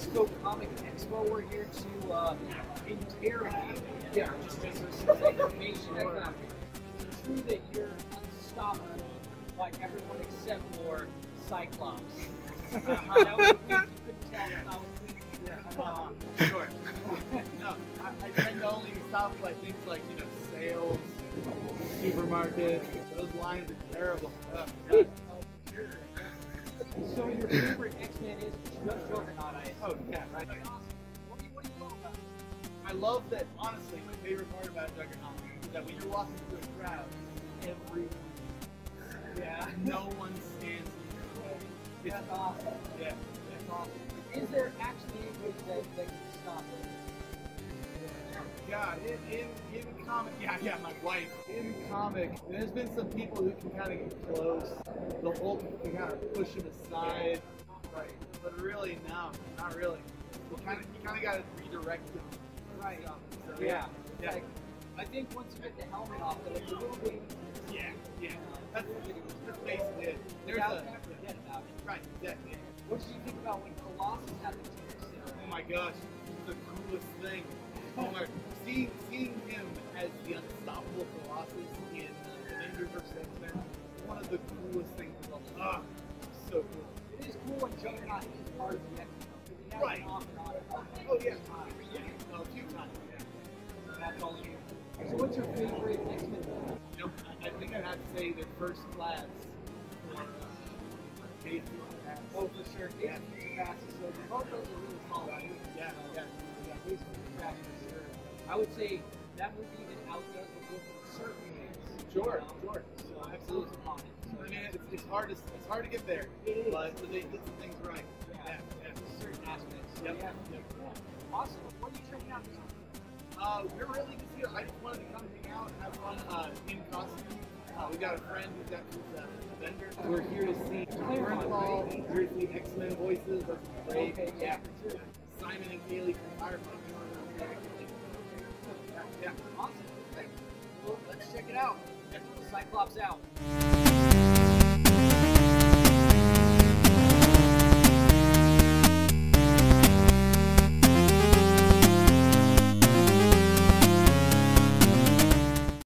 Expo Comic Expo. We're here to interrogate. Yeah, just some information. It's true that you're unstoppable, like everyone except for Cyclops. That was you couldn't tell if I was thinking. Sure. No, I tend to only stop by things like, sales, supermarkets. Those lines are terrible. So your favorite X-Men is Juggernaut, I assume. Oh, yeah, right. What do you love about it? I love that, honestly, my favorite part about Juggernaut is that when you're walking through a crowd, no one stands in your way. That's awesome. Yeah. That's awesome. Is there actually anybody that can stop it? Yeah, in comic, my wife. In comic, there's been some people who can kind of get close. The Hulk can kind of push him aside. Right. But really, no, not really. You kind of got to redirect him. Right. So, Yeah. Yeah. I think once you get the helmet off, they're like a little bit. Yeah. That's basically it. There's Forget about it. Right, exactly. What did you think about when Colossus happened to you? Oh my gosh, the coolest thing. Seeing him as the unstoppable Colossus in Avengers vs. X-Men, one of the coolest things in the world. So cool. It is cool when Juggernaut is part of the X-Men. Right. Off and on. Oh yeah. A few times. Yeah. That's all you. So what's your favorite X-Men movie? I think I'd have to say that First Class. Oh, for sure. Yeah. So both those are really solid. Yeah. Days of Future Past for sure. I would say that movie even outdoes the book in certain ways. Sure. So absolutely on it. So, I mean, it's hard to get there, but they did some things right. Yeah. Certain aspects. So, Yep. Awesome. What are you checking out this week? We're really just here. I just wanted to come hang out and have fun in costume. We got a friend who's got his vendor. We're here to see Ball, Jersey X-Men voices. That's great. Okay, yeah, for sure. Simon and Kaylee from Firefly. Yeah, awesome. Okay. Well, let's check it out. Cyclops out.